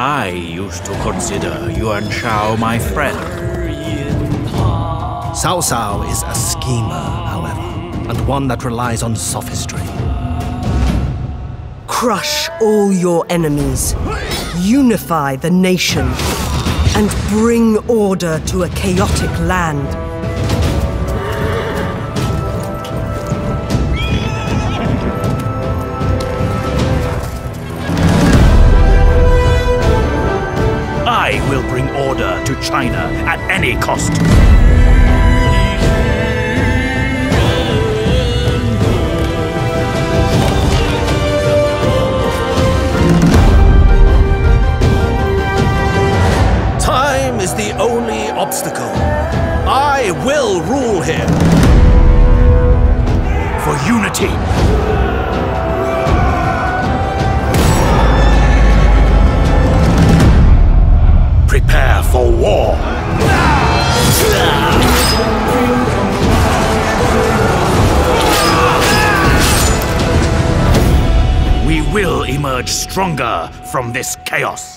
I used to consider Yuan Shao my friend. Cao Cao is a schemer, however, and one that relies on sophistry. Crush all your enemies, unify the nation, and bring order to a chaotic land. I will bring order to China at any cost. Time is the only obstacle. I will rule here. For unity. Prepare for war! We will emerge stronger from this chaos.